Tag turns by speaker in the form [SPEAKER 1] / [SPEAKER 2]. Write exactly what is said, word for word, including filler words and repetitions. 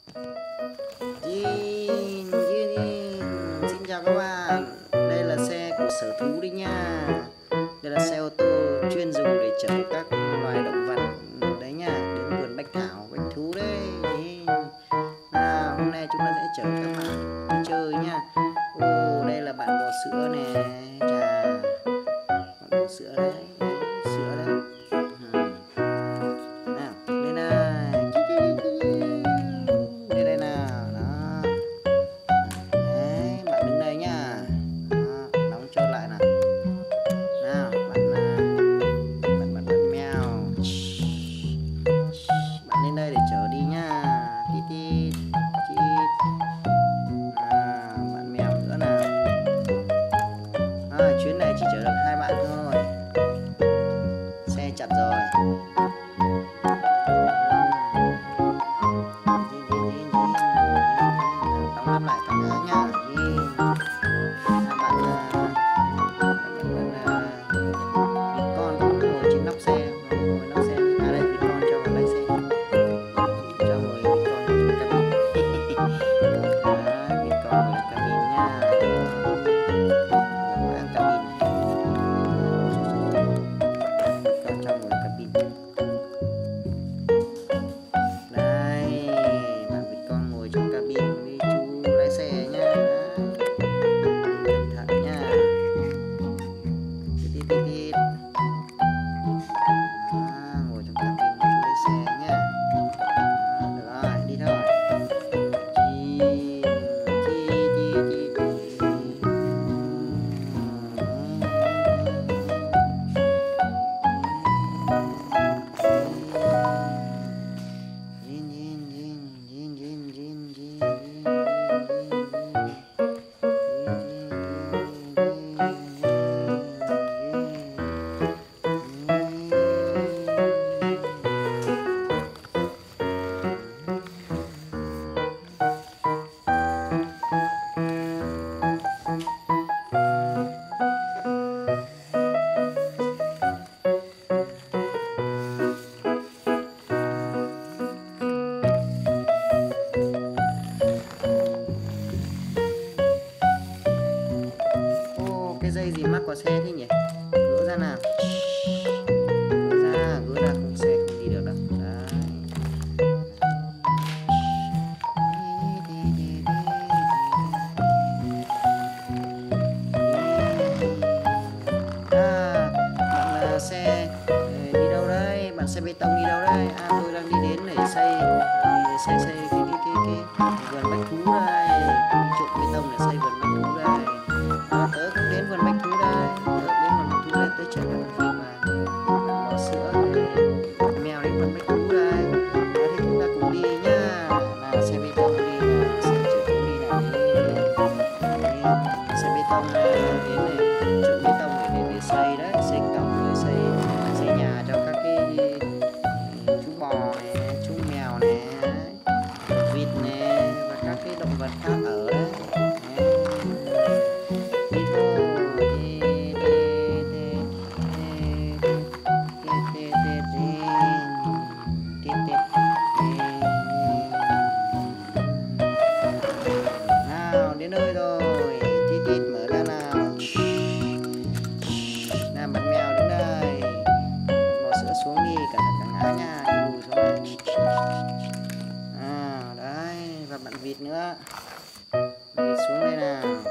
[SPEAKER 1] Jin, Jin. Xin chào các bạn. Đây là xe của sở thú đấy nha. Đây là xe ô tô chuyên dùng để chở các loài động vật đấy nha, đến vườn bách thảo, bách thú đấy. À, hôm nay chúng ta sẽ chở các bạn đi chơi nha. Ô, đây là bạn bò sữa nè. Chà, bạn bò sữa đấy, đấy sữa đấy. Nào, lên này. Đây đây nào, đó. Đấy, bạn đứng đây nhá. Đó, đóng trơn lại nào. Nào, bạn bạn bạn bạn mèo. Bạn lên đây để chở đi nhá. Tít tít tít. À, bạn mèo nữa nào. À, chuyến này chỉ chở được hai bạn thôi. Xe chặt rồi. Đóng nắp lại cả nhà nhá. À, bạn vịt con cũng ngồi trên nóc xe, ngồi nóc xe. À đây, vịt con cho vào lái xe, cho ngồi vịt con trong cabin. Đấy, vịt con ngồi cabin nha. Ngồi ăn cabin này. Vịt con cho ngồi cabin. Đây, bạn vịt con ngồi trong cabin với chú lái xe nha. Cẩn thận nha. Tít tít tít. À, ngồi trong cabin với chú lái xe nhá. À, được rồi, đi thôi. Chi chi chi chi chi. Jin jin jin jin jin jin jin Ô, cái dây gì mắc vào xe thế nhỉ? Gỡ ra nào. Gỡ ra, gỡ ra không xe không đi được đâu. Đấy. À, bạn là xe đi đâu đấy? Bạn xe bê tông đi đâu đấy? À, tôi đang đi đến để xây xây xây cái cái cái cái vườn bách thú đây. Đi trộn bê tông để xây vườn bách thú đây. À, tớ cũng đến vườn bách thú đây. Tớ đến vườn bách thú đây, tớ chở bạn vịt và bạn bò sữa này, mèo đến vườn bách thú đây. À, thế chúng ta cùng đi nhá. Nào, xe bê tông đi nào, xe chở cũng đi nào. Đi. Xe bê tông này, đến này, trộn bê tông để, để, để xây đấy, xây cổng rồi xây xây nhà cho các cái chú bò này, chú mèo này, vịt này và các cái động vật khác ở đấy. Đi thôi, đi đi đi đi đi đi đi đi đi. Nào, đến nơi rồi. Tít tít mở ra nào. Nào, bạn mèo đến đây. Bò sữa xuống đi, cẩn thận cả ngã nha, đi lùi xuống đây. À, đấy, và bạn vịt nữa. Vịt xuống đây nào.